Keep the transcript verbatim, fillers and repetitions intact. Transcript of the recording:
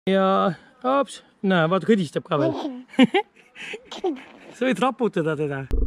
ja hops, näe, vaata kõdistab ka veel. Sa võid raputada teda.